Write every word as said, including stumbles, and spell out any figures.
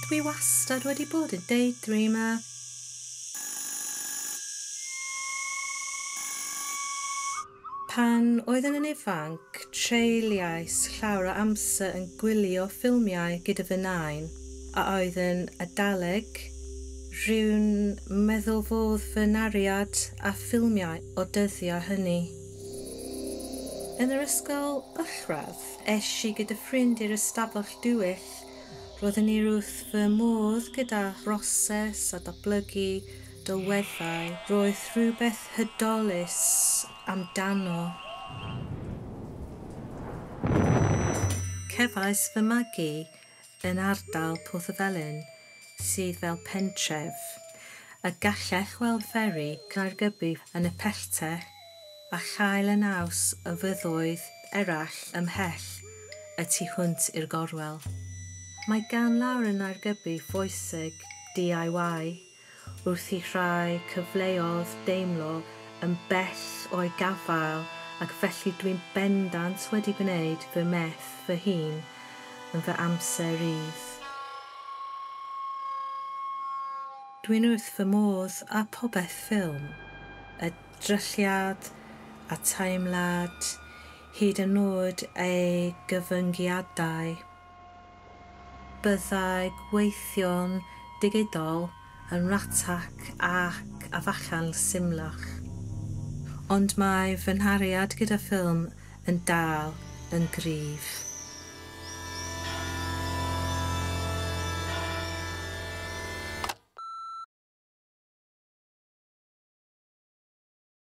Dwi wastad wedi bod yn daydreamer. Pan oedden yn ifanc, treiliais llawer o amser yn gwylio ffilmiau gyda fy nain, a oedd yn Adaleg, rhywun meddwl fodd fy nariad a ffilmiau o dyddio hynny. Yn yr ysgol uwchradd, es i gyda ffrind i'r ystafell diwyll. Roedden ni wrth fy modd gyda broses a datblygu dylweddau. Roedd rhywbeth hydolus amdano. Cefais fy magu yn ardal Porthafelyn sydd fel pentref, a gallech weld fferi Caergybi yn y pellter a chael y naws y fyddoedd erall ymhell y tu hwnt i'r gorwel. Mae gan lawr yn Caergybi phwysig D I Y wrth i rhai cyfleoedd deimlo yn bell o'i gafael, ac felly dwi'n bendant wedi gwneud fy meth fy hun yn fy amser rydd. Dwi'n wrth fy modd a popeth ffilm, y drylliad a teimlad, hyd yn oed ei gyfyngiadau. Byddai gweithio'n digidol yn rhatach ac afallan symlach. Ond mae fy nhariad gyda ffilm yn dal yn gryf.